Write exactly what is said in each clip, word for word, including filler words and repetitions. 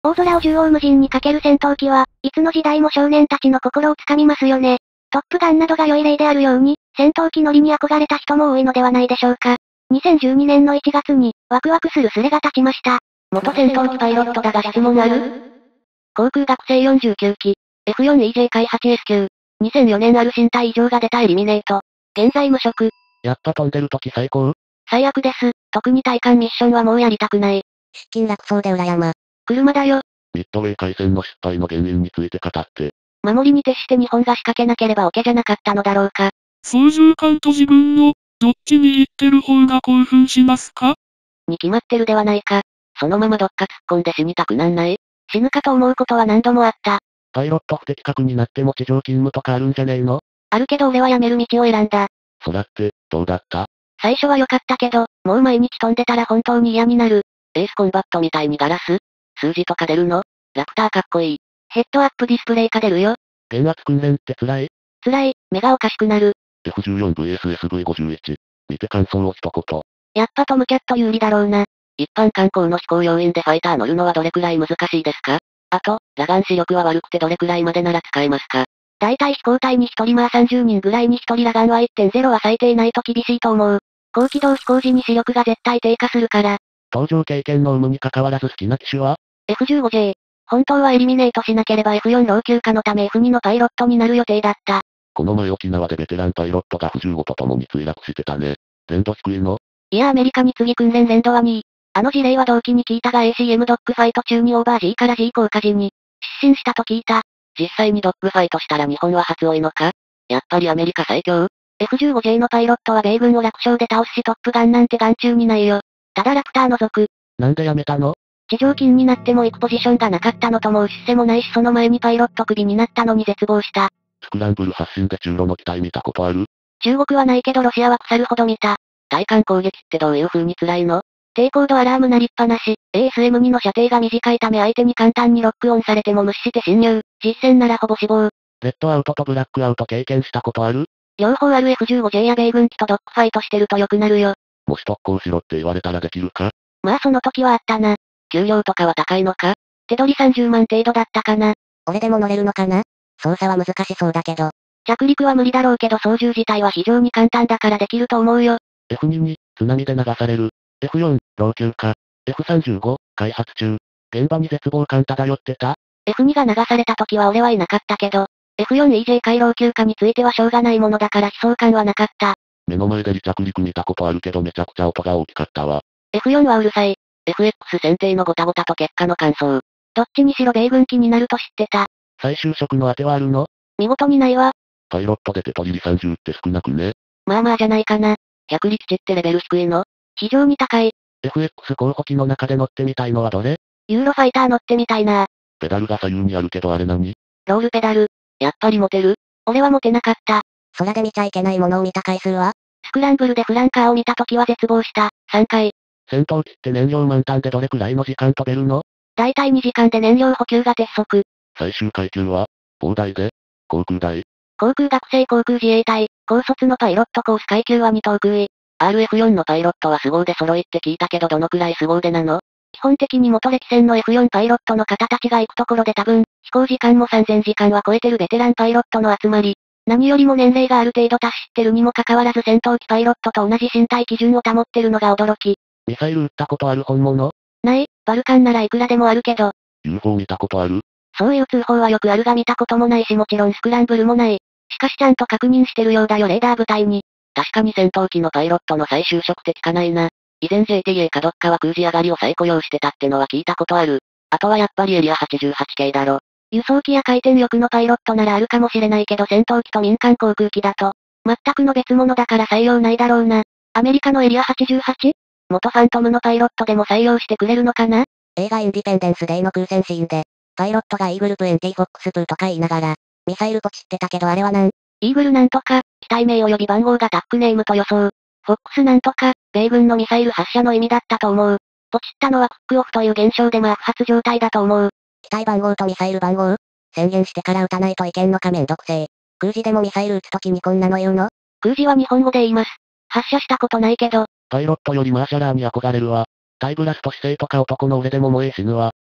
大空を縦横無尽にかける戦闘機は、いつの時代も少年たちの心をつかみますよね。トップガンなどが良い例であるように、戦闘機乗りに憧れた人も多いのではないでしょうか。にせんじゅうにねんのいちがつに、ワクワクするスレが立ちました。 元戦闘機パイロットだが質問ある？ 航空学生よんじゅうきゅうき、エフフォーイージェー 開 はちエスきゅう。にせんよねんある身体異常が出たエリミネート。現在無職。 やっぱ飛んでる時最高？ 最悪です。特に体感ミッションはもうやりたくない。 出勤楽そうで羨ま。 車だよ。 ミッドウェー海戦の失敗の原因について語って。 守りに徹して日本が仕掛けなければオケじゃなかったのだろうか。 操縦桿と自分の、どっちに行ってる方が興奮しますか？ に決まってるではないか。そのままどっか突っ込んで死にたくなんない？死ぬかと思うことは何度もあった。 パイロット不適格になっても地上勤務とかあるんじゃねえの？ あるけど俺は辞める道を選んだ。 そらって、どうだった？ 最初は良かったけど、もう毎日飛んでたら本当に嫌になる。 エースコンバットみたいにガラス？数字とか出るの？ラプターかっこいい。 ヘッドアップディスプレイ化出るよ。 減圧訓練って辛い？ 辛い、目がおかしくなる。 エフじゅうよんブイエスエスブイごじゅういち。見て感想を一言。 やっぱトムキャット有利だろうな。 一般観光の飛行要員でファイター乗るのはどれくらい難しいですか？あと、裸眼視力は悪くてどれくらいまでなら使えますか？ だいたい飛行隊にひとりまあさんじゅうにんぐらいにひとり裸眼は いってんゼロ は最低ないと厳しいと思う。高機動飛行時に視力が絶対低下するから。 搭乗経験の有無に関わらず好きな機種は？ エフじゅうごジェー。本当はエリミネートしなければ エフフォー 老朽化のため エフツー のパイロットになる予定だった。 この前沖縄でベテランパイロットがエフじゅうごと共に墜落してたね。連度低いの？ いやアメリカに次訓練連度はにい。あの事例は同期に聞いたが エーシーエム ドッグファイト中にオーバー G から G 降下時に、失神したと聞いた。 実際にドッグファイトしたら日本は初多いのか？やっぱりアメリカ最強？ エフじゅうごジェー のパイロットは米軍を楽勝で倒すしトップガンなんて眼中にないよ。ただラプター除く。 なんでやめたの？ 地上勤になっても行くポジションがなかったのともう出世もないしその前にパイロットクビになったのに絶望した。 スクランブル発進で中ロの機体見たことある？ 中国はないけどロシアは腐るほど見た。 対艦攻撃ってどういう風に辛いの？ 低高度アラーム鳴りっぱなし、エーエスエムツー の射程が短いため相手に簡単にロックオンされても無視して侵入、実戦ならほぼ死亡。 レッドアウトとブラックアウト経験したことある？ 両方ある エフじゅうごジェー や米軍機とドッグファイトしてると良くなるよ。 もし特攻しろって言われたらできるか？ まあその時はあったな。 給料とかは高いのか？ 手取りさんじゅうまん程度だったかな。 俺でも乗れるのかな？操作は難しそうだけど。 着陸は無理だろうけど操縦自体は非常に簡単だからできると思うよ。 エフツー に、津波で流される。エフフォー、老朽化。エフさんじゅうご、開発中。現場に絶望感漂ってた？ エフツー が流された時は俺はいなかったけど、エフフォーイージェー 回老朽化についてはしょうがないものだから悲壮感はなかった。 目の前で離着陸見たことあるけどめちゃくちゃ音が大きかったわ。 エフフォー はうるさい。 エフエックス 選定のゴタゴタと結果の感想。 どっちにしろ米軍機になると知ってた。 再就職の当てはあるの？ 見事にないわ。 パイロットで手取りさんじゅうって少なくね？ まあまあじゃないかな。 百力値ってレベル低いの？ 非常に高い。 エフエックス 候補機の中で乗ってみたいのはどれ？ ユーロファイター乗ってみたいな。 ペダルが左右にあるけどあれ何？ ロールペダル。 やっぱり持てる？ 俺は持てなかった。 空で見ちゃいけないものを見た回数は？ スクランブルでフランカーを見た時は絶望した。さんかい。 戦闘機って燃料満タンでどれくらいの時間飛べるの？ だいたいにじかんで燃料補給が鉄則。 最終階級は？砲台で？航空大？ 航空学生航空自衛隊、高卒のパイロットコース階級はに等空尉。 アールエフフォー のパイロットは凄腕揃いって聞いたけどどのくらい凄腕なの？ 基本的に元歴戦の エフフォー パイロットの方たちが行くところで多分、飛行時間もさんぜんじかんは超えてるベテランパイロットの集まり。何よりも年齢がある程度達してるにもかかわらず戦闘機パイロットと同じ身体基準を保ってるのが驚き。 ミサイル撃ったことある本物？ ない、バルカンならいくらでもあるけど。 ユーフォー 見たことある？ そういう通報はよくあるが見たこともないしもちろんスクランブルもない。しかしちゃんと確認してるようだよレーダー部隊に。 確かに戦闘機のパイロットの再就職って聞かないな。以前 ジェーティーエー かどっかは空自上がりを再雇用してたってのは聞いたことある。あとはやっぱりエリアはちじゅうはち系だろ。 輸送機や回転力のパイロットならあるかもしれないけど戦闘機と民間航空機だと、全くの別物だから採用ないだろうな。アメリカのエリア はちじゅうはち？ 元ファントムのパイロットでも採用してくれるのかな？ 映画インディペンデンスデイの空戦シーンで、パイロットがイーグルにじゅうフォックスツーとか言いながら、ミサイルポチってたけどあれはなん？ イーグルなんとか、機体名及び番号がタックネームと予想。フォックスなんとか、米軍のミサイル発射の意味だったと思う。ポチったのはクックオフという現象でまあ不発状態だと思う。 機体番号とミサイル番号？宣言してから撃たないといけんのかめんどくせえ。空自でもミサイル撃つときにこんなの言うの？ 空自は日本語で言います。発射したことないけど。 パイロットよりマーシャラーに憧れるわ。タイブラスト姿勢とか男の俺でも燃え死ぬわ。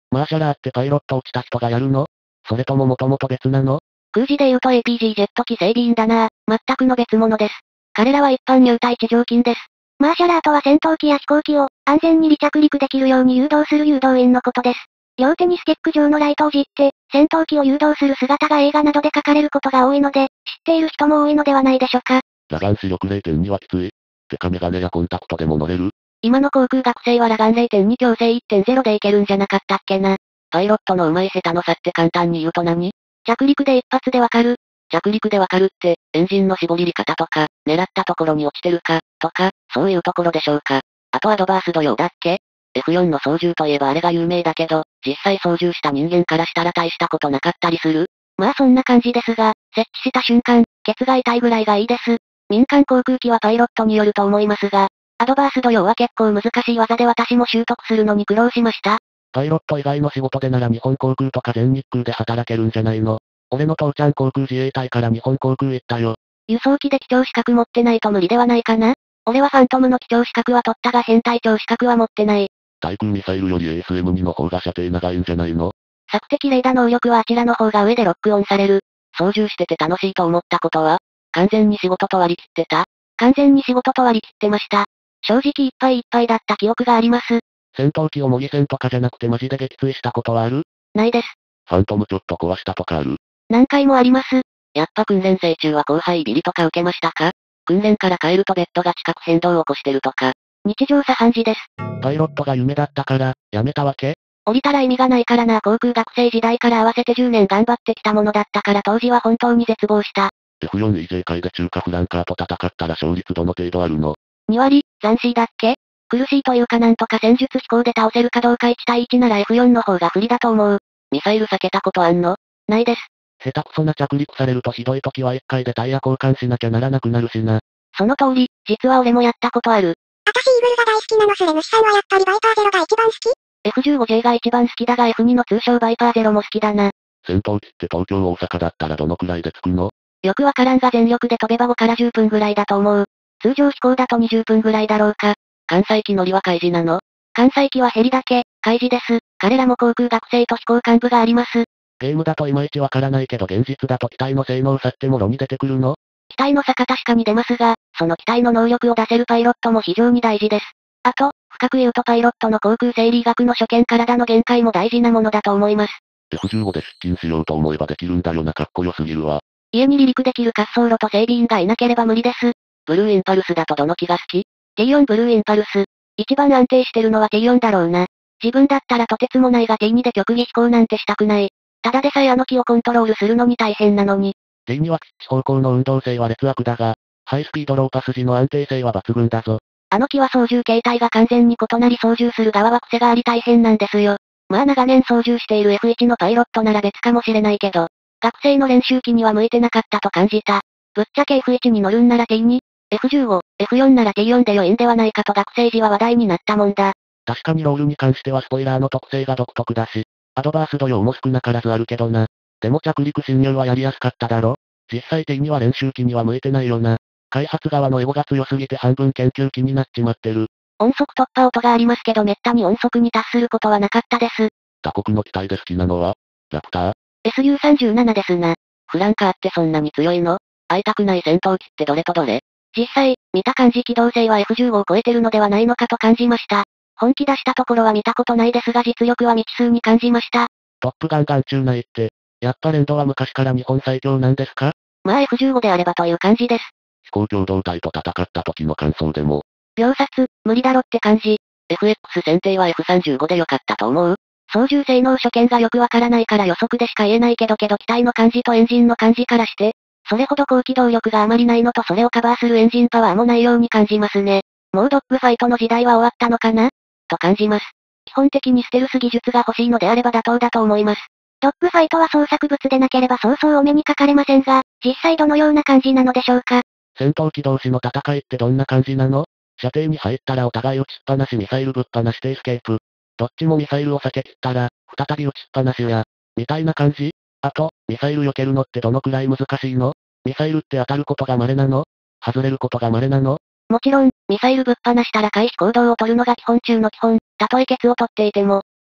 マーシャラーってパイロット落ちた人がやるの？それとももともと別なの？ 空自で言うと エーピージー ジェット機整備員だな。全くの別物です。彼らは一般入隊地上勤です。マーシャラーとは戦闘機や飛行機を安全に離着陸できるように誘導する誘導員のことです。両手にスティック状のライトをじって、戦闘機を誘導する姿が映画などで描かれることが多いので、知っている人も多いのではないでしょうか。 裸眼視力 れいてんに はきつい。てかメガネやコンタクトでも乗れる？ 今の航空学生は裸眼 れいてんに 強制 いってんゼロ でいけるんじゃなかったっけな。 パイロットの上手い下手の差って簡単に言うと何？ 着陸で一発でわかる。 着陸でわかるって、エンジンの絞りり方とか、狙ったところに落ちてるか、とか、そういうところでしょうか。あとアドバースド用だっけ？ エフフォー の操縦といえばあれが有名だけど、実際操縦した人間からしたら大したことなかったりする？ まあそんな感じですが、設置した瞬間、ケツが痛いぐらいがいいです。民間航空機はパイロットによると思いますが、アドバースド用は結構難しい技で私も習得するのに苦労しました。 パイロット以外の仕事でなら日本航空とか全日空で働けるんじゃないの？俺の父ちゃん航空自衛隊から日本航空行ったよ。 輸送機で機長資格持ってないと無理ではないかな？俺はファントムの機長資格は取ったが編隊長資格は持ってない。 対空ミサイルより エーエスエムに の方が射程長いんじゃないの？ 索敵レーダ能力はあちらの方が上でロックオンされる。 操縦してて楽しいと思ったことは？完全に仕事と割り切ってた？ 完全に仕事と割り切ってました。正直いっぱいいっぱいだった記憶があります。 戦闘機を模擬戦とかじゃなくてマジで撃墜したことはある？ ないです。 ファントムちょっと壊したとかある？ 何回もあります。 やっぱ訓練生中は後輩ビリとか受けましたか？訓練から帰るとベッドが近く変動を起こしてるとか。 日常茶飯事です。 パイロットが夢だったから、やめたわけ？ 降りたら意味がないからな。航空学生時代から合わせてじゅうねん頑張ってきたものだったから当時は本当に絶望した。 エフフォー イージェー 界で中華フランカーと戦ったら勝率どの程度あるの？ に割、斬新だっけ？苦しいというかなんとか戦術飛行で倒せるかどうかいち対いちなら エフフォー の方が不利だと思う。 ミサイル避けたことあんの？ ないです。 下手くそな着陸されるとひどい時はいっかいでタイヤ交換しなきゃならなくなるしな。 その通り、実は俺もやったことある。 あたしイーグルが大好きなのスレムシさんはやっぱりバイパーゼロが一番好き？ エフじゅうごジェー が一番好きだが エフツー の通称バイパーゼロも好きだな。 戦闘機って東京大阪だったらどのくらいで着くの？ よくわからんが全力で飛べばごからじゅっぷんぐらいだと思う。通常飛行だとにじゅっぷんぐらいだろうか。 関西機乗りは開示なの？ 関西機はヘリだけ、開示です。彼らも航空学生と飛行幹部があります。 ゲームだといまいちわからないけど現実だと機体の性能差ってもろに出てくるの？ 機体の差か確かに出ますが、その機体の能力を出せるパイロットも非常に大事です。あと、深く言うとパイロットの航空生理学の初見体の限界も大事なものだと思います。 エフじゅうご で出勤しようと思えばできるんだよな。かっこよすぎるわ。 家に離陸できる滑走路と整備員がいなければ無理です。 ブルーインパルスだとどの機が好き？ ティーフォー ブルーインパルス。一番安定してるのは ティーフォー だろうな。自分だったらとてつもないが ティーツー で極技飛行なんてしたくない。ただでさえあの機をコントロールするのに大変なのに。 ティーツー はピッチ方向の運動性は劣悪だが、ハイスピードローパス時の安定性は抜群だぞ。 あの機は操縦形態が完全に異なり操縦する側は癖があり大変なんですよ。まあ長年操縦している エフワン のパイロットなら別かもしれないけど、学生の練習機には向いてなかったと感じた。ぶっちゃけ エフワン に乗るんなら ティーツー、エフじゅうご、エフフォー なら ティーフォー で良いんではないかと学生時は話題になったもんだ。 確かにロールに関してはスポイラーの特性が独特だし、アドバースド用も少なからずあるけどな。でも着陸侵入はやりやすかっただろ？実際 ティーツー は練習機には向いてないよな。開発側のエゴが強すぎて半分研究機になっちまってる。 音速突破音がありますけどめったに音速に達することはなかったです。 他国の機体で好きなのはラプター？ エスユーさんじゅうなな ですな。 フランカーってそんなに強いの？会いたくない戦闘機ってどれとどれ？ 実際、見た感じ機動性は エフじゅうご を超えてるのではないのかと感じました。本気出したところは見たことないですが実力は未知数に感じました。 トップガン眼中ないって、やっぱ連動は昔から日本最強なんですか？ まあ エフじゅうご であればという感じです。 飛行共同体と戦った時の感想でも。 秒殺、無理だろって感じ。 エフエックス 選定は エフさんじゅうご で良かったと思う？ 操縦性能初見がよくわからないから予測でしか言えないけどけど機体の感じとエンジンの感じからして、それほど高機動力があまりないのとそれをカバーするエンジンパワーもないように感じますね。もうドッグファイトの時代は終わったのかなと感じます。基本的にステルス技術が欲しいのであれば妥当だと思います。ドッグファイトは創作物でなければそうそうお目にかかれませんが、実際どのような感じなのでしょうか。 戦闘機同士の戦いってどんな感じなの？射程に入ったらお互い撃ちっぱなしミサイルぶっ放してエスケープ。どっちもミサイルを避け切ったら、再び撃ちっぱなしや、みたいな感じ？あと、ミサイル避けるのってどのくらい難しいの？ミサイルって当たることが稀なの？外れることが稀なの？ もちろん、ミサイルぶっ放したら回避行動を取るのが基本中の基本、たとえケツを取っていても、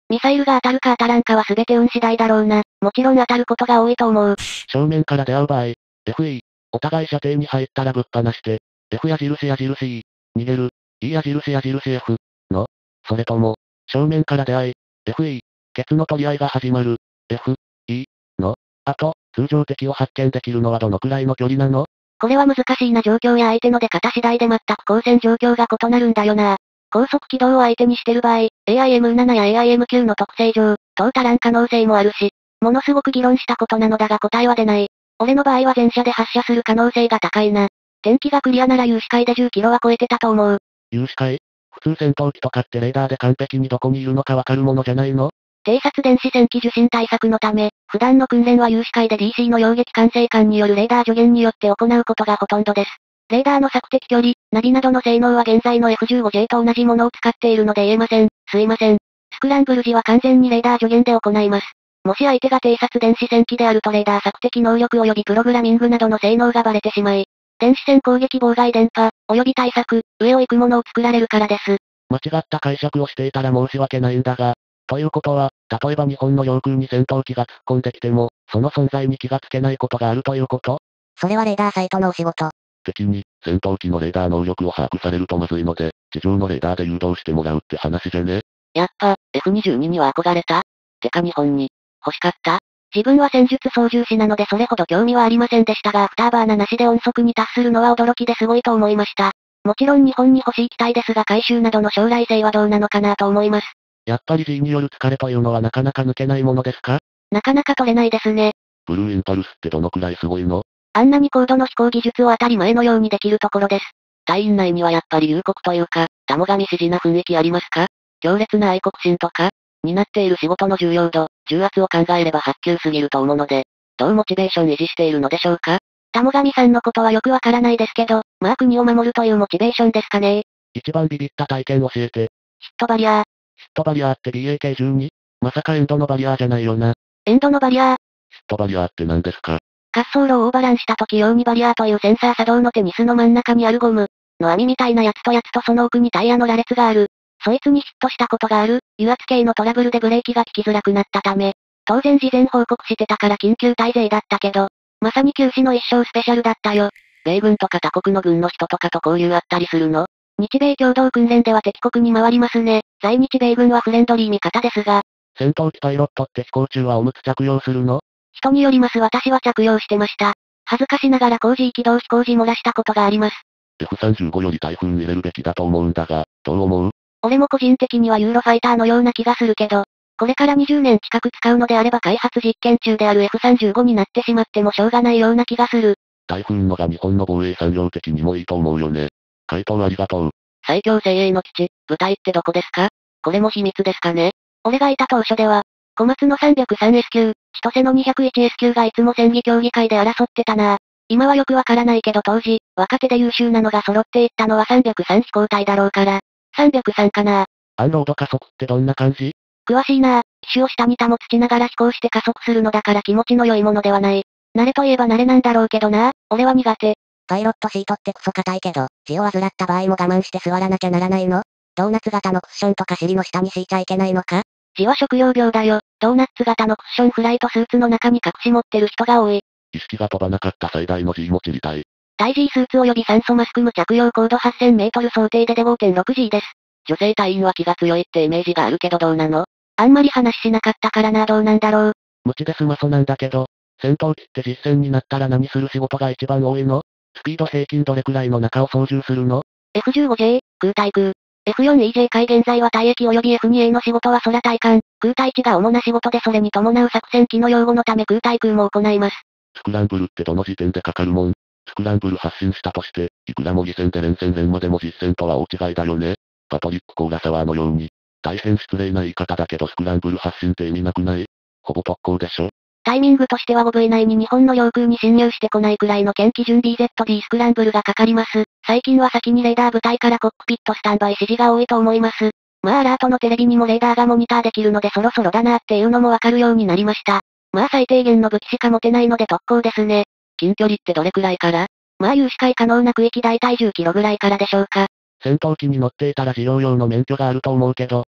ミサイルが当たるか当たらんかは全て運次第だろうな。もちろん当たることが多いと思う。 正面から出会う場合、エフイー、お互い射程に入ったらぶっ放して、F 矢印矢印 E、逃げる、E 矢印矢印 F、の、それとも、正面から出会い、エフイー、ケツの取り合いが始まる、F、E、の、あと、通常敵を発見できるのはどのくらいの距離なの？ これは難しいな状況や相手の出方次第で全く光線状況が異なるんだよな。高速軌道を相手にしてる場合、エーアイエムセブン や エーアイエムきゅう の特性上、通足らん可能性もあるし、ものすごく議論したことなのだが答えは出ない。俺の場合は前射で発射する可能性が高いな。天気がクリアなら有視界でじゅっキロは超えてたと思う。 有視界？普通戦闘機とかってレーダーで完璧にどこにいるのかわかるものじゃないの？ 偵察電子戦機受信対策のため、普段の訓練は有視界で ディーシー の揚撃管制官によるレーダー助言によって行うことがほとんどです。レーダーの索敵距離、ナビなどの性能は現在の エフじゅうごジェー と同じものを使っているので言えません。すいません。スクランブル時は完全にレーダー助言で行います。もし相手が偵察電子戦機であるとレーダー索敵能力及びプログラミングなどの性能がバレてしまい、電子戦攻撃妨害電波、及び対策、上を行くものを作られるからです。 間違った解釈をしていたら申し訳ないんだが、ということは、例えば日本の領空に戦闘機が突っ込んできても、その存在に気がつけないことがあるということ？ それはレーダーサイトのお仕事。 敵に、戦闘機のレーダー能力を把握されるとまずいので、地上のレーダーで誘導してもらうって話じゃね？ やっぱ、エフにじゅうに には憧れた？てか日本に、欲しかった？自分は戦術操縦士なのでそれほど興味はありませんでしたがアフターバーナなしで音速に達するのは驚きですごいと思いました。もちろん日本に欲しい機体ですが回収などの将来性はどうなのかなと思います。 やっぱり G による疲れというのはなかなか抜けないものですか？ なかなか取れないですね。 ブルーインパルスってどのくらいすごいの？ あんなに高度の飛行技術を当たり前のようにできるところです。隊員内にはやっぱり友国というか、玉神支持な雰囲気ありますか？強烈な愛国心とか、担っている仕事の重要度、重圧を考えれば発給すぎると思うので、どうモチベーション維持しているのでしょうか？玉神さんのことはよくわからないですけど、まあ国を守るというモチベーションですかね。 一番ビビった体験教えて。 ヒットバリアー。 ヒットバリアーって ビーエーケーじゅうに？ まさかエンドのバリアーじゃないよな。 エンドのバリアー。 ヒットバリアーって何ですか？ 滑走路をオーバランした時用にバリアーというセンサー作動のテニスの真ん中にあるゴムの網みたいなやつとやつとその奥にタイヤの羅列がある。そいつにヒットしたことがある、油圧系のトラブルでブレーキが効きづらくなったため、当然事前報告してたから緊急退税だったけど、まさに九死の一生スペシャルだったよ。 米軍とか他国の軍の人とかと交流あったりするの？ 日米共同訓練では敵国に回りますね。在日米軍はフレンドリー味方ですが。 戦闘機パイロットって飛行中はおむつ着用するの？ 人によります私は着用してました。恥ずかしながら工事軌道飛行時漏らしたことがあります。 エフさんじゅうご より台風に入れるべきだと思うんだが、どう思う？ 俺も個人的にはユーロファイターのような気がするけど、これからにじゅうねん近く使うのであれば開発実験中である エフさんじゅうご になってしまってもしょうがないような気がする。 台風のが日本の防衛産業的にもいいと思うよね。回答ありがとう。 最強精鋭の基地、部隊ってどこですか？これも秘密ですかね？俺がいた当初では、小松の さんびゃくさんエス 級、千歳の にひゃくいちエス 級がいつも戦技競技会で争ってたな。今はよくわからないけど当時、若手で優秀なのが揃っていったのはさんびゃくさん飛行隊だろうから、さんびゃくさんかな。 アンロード加速ってどんな感じ？ 詳しいな。機種を下に保ちながら飛行して加速するのだから気持ちの良いものではない。慣れといえば慣れなんだろうけどな。俺は苦手。 パイロットシートってクソ硬いけど、痔を患った場合も我慢して座らなきゃならないの？ドーナツ型のクッションとか尻の下に敷いちゃいけないのか？ 痔は食用病だよ。ドーナツ型のクッションフライトスーツの中に隠し持ってる人が多い。 意識が飛ばなかった最大の G も知りたい。 対 G スーツ及び酸素マスク無着用高度はっせんメートル想定でで ごてんろくジー です。 女性隊員は気が強いってイメージがあるけどどうなの？ あんまり話しなかったからなどうなんだろう。 無知で済まそなんだけど、戦闘機って実戦になったら何する仕事が一番多いの？スピード平均どれくらいの中を操縦するの？ エフじゅうごジェー、空対空。エフよんイージェー 海現在は退役及び エフにエー の仕事は空対艦、空対地が主な仕事でそれに伴う作戦機の用語のため空対空も行います。 スクランブルってどの時点でかかるもん？スクランブル発進したとして、いくら模擬戦で連戦連までも実戦とは大違いだよね。パトリック・コーラサワーのように。大変失礼な言い方だけどスクランブル発進って意味なくない？ほぼ特攻でしょ？ タイミングとしてはごブイ内に日本の領空に侵入してこないくらいの検機準 ビーゼットディー スクランブルがかかります。最近は先にレーダー部隊からコックピットスタンバイ指示が多いと思います。まあアラートのテレビにもレーダーがモニターできるのでそろそろだなっていうのもわかるようになりました。まあ最低限の武器しか持てないので特攻ですね。 近距離ってどれくらいから？ まあ有視界可能な区域大体じゅっキロぐらいからでしょうか。 戦闘機に乗っていたら自用用の免許があると思うけど、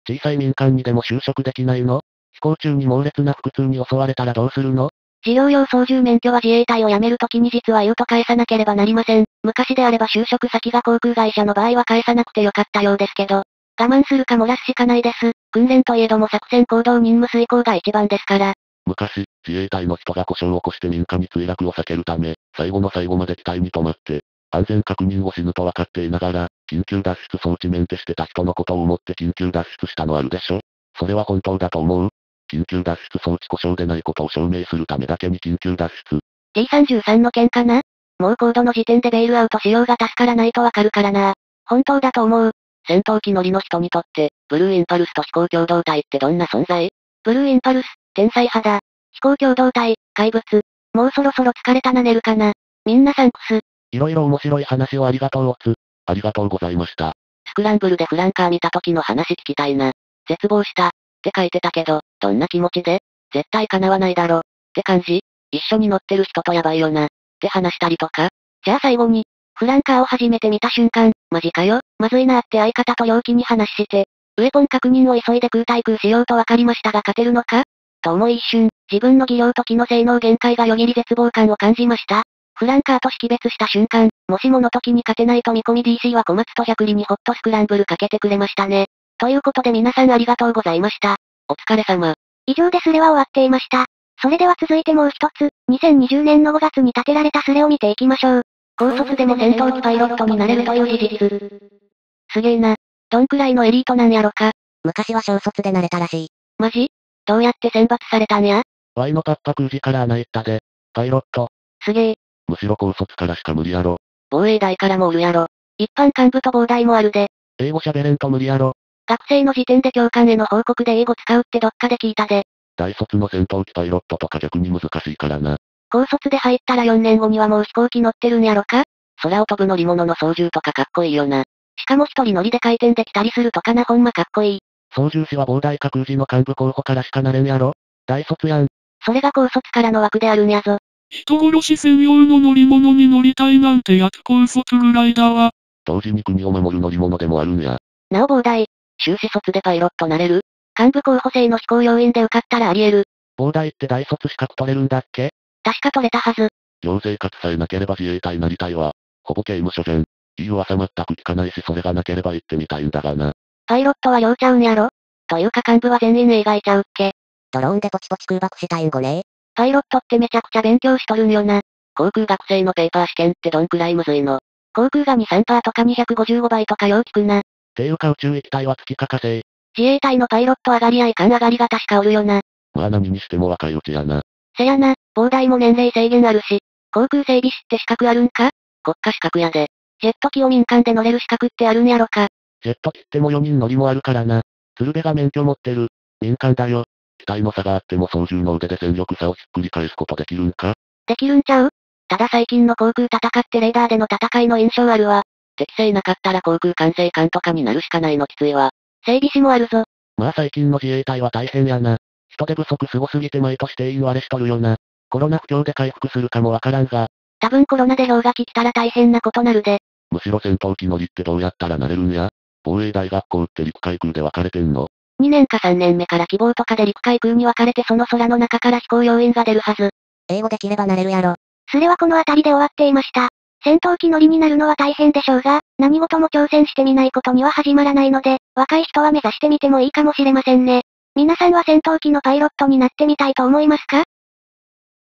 小さい民間にでも就職できないの？飛行中に猛烈な腹痛に襲われたらどうするの？ 事業用操縦免許は自衛隊を辞めるときに実は言うと返さなければなりません。昔であれば就職先が航空会社の場合は返さなくてよかったようですけど、我慢するか漏らすしかないです。訓練といえども作戦行動任務遂行が一番ですから。 昔、自衛隊の人が故障を起こして民家に墜落を避けるため、最後の最後まで機体に止まって、安全確認を死ぬと分かっていながら、緊急脱出装置メンテしてた人のことを思って緊急脱出したのあるでしょ？それは本当だと思う？緊急脱出装置故障でないことを証明するためだけに緊急脱出。 ディーさんじゅうさん の件かな？もう高度の時点でベイルアウトしようが助からないとわかるからな。本当だと思う。戦闘機乗りの人にとって、ブルーインパルスと飛行共同体ってどんな存在？ブルーインパルス、天才派だ。飛行共同体、怪物。もうそろそろ疲れたな寝るかな。みんなサンクス。 いろいろ面白い話をありがとうおつ。ありがとうございました。 スクランブルでフランカー見た時の話聞きたいな。絶望した。って書いてたけど、どんな気持ちで？絶対叶わないだろ。って感じ？一緒に乗ってる人とやばいよな。って話したりとか。じゃあ最後に、フランカーを初めて見た瞬間、マジかよ、まずいなって相方と陽気に話して、ウェポン確認を急いで空対空しようと分かりましたが勝てるのか？と思い一瞬、自分の技量と機の性能限界がよぎり絶望感を感じました。フランカーと識別した瞬間、もしもの時に勝てないと見込み ディーシー は小松と百里にホットスクランブルかけてくれましたね。ということで皆さんありがとうございました。 お疲れ様。 以上でスレは終わっていました。それでは続いてもう一つ、にせんにじゅうねんのごがつに建てられたスレを見ていきましょう。 高卒でも戦闘機パイロットになれるという事実。すげえな。どんくらいのエリートなんやろか。 昔は小卒でなれたらしい。 マジ？どうやって選抜されたんや？ Y のパッパ空時から穴行ったで。パイロット。 すげえ。 むしろ高卒からしか無理やろ。 防衛大からもおるやろ。一般幹部と防大もあるで。 英語喋れんと無理やろ。 学生の時点で教官への報告で英語使うってどっかで聞いたで。 大卒の戦闘機パイロットとか逆に難しいからな。 高卒で入ったらよねんごにはもう飛行機乗ってるんやろか？空を飛ぶ乗り物の操縦とかかっこいいよな。しかも一人乗りで回転できたりするとかなほんまかっこいい。 操縦士は防大か空時の幹部候補からしかなれんやろ？大卒やん。 それが高卒からの枠であるんやぞ。 人殺し専用の乗り物に乗りたいなんて約高卒ぐらいだわ。 同時に国を守る乗り物でもあるんや。 なお防大、修士卒でパイロットなれる？幹部候補生の飛行要員で受かったらあり得る。 防大って大卒資格取れるんだっけ？ 確か取れたはず。 寮生活さえなければ自衛隊なりたいわ。ほぼ刑務所じゃん。いい噂全く聞かないしそれがなければ行ってみたいんだがな。 パイロットは寮ちゃうんやろ？というか幹部は全員描いちゃうっけ？ ドローンでポチポチ空爆したいんごね。 パイロットってめちゃくちゃ勉強しとるんよな。航空学生のペーパー試験ってどんくらいむずいの？航空がに、さんパーセントとかにひゃくごじゅうごばいとかよう聞くな。 ていうか宇宙行きたいは月か火星。 自衛隊のパイロット上がりやいかん上がりが確かおるよな。 まあ何にしても若いうちやな。 せやな、防大も年齢制限あるし、航空整備士って資格あるんか？国家資格やで。ジェット機を民間で乗れる資格ってあるんやろか？ ジェット機ってもよにん乗りもあるからな。鶴瓶が免許持ってる。民間だよ。機体の差があっても操縦の腕で戦力差をひっくり返すことできるんか？ できるんちゃう？ただ最近の航空戦ってレーダーでの戦いの印象あるわ。適正なかったら航空管制官とかになるしかないのきついわ。整備士もあるぞ。 まあ最近の自衛隊は大変やな。人手不足すごすぎて毎年定員割れしとるよな。コロナ不況で回復するかもわからんが。 多分コロナで氷河期来たら大変なことなるで。 むしろ戦闘機乗りってどうやったらなれるんや？防衛大学校って陸海空で分かれてんの？ にねんかさんねんめから希望とかで陸海空に分かれてその空の中から飛行要員が出るはず。 英語できればなれるやろ。 スレはこの辺りで終わっていました。戦闘機乗りになるのは大変でしょうが、何事も挑戦してみないことには始まらないので、若い人は目指してみてもいいかもしれませんね。皆さんは戦闘機のパイロットになってみたいと思いますか？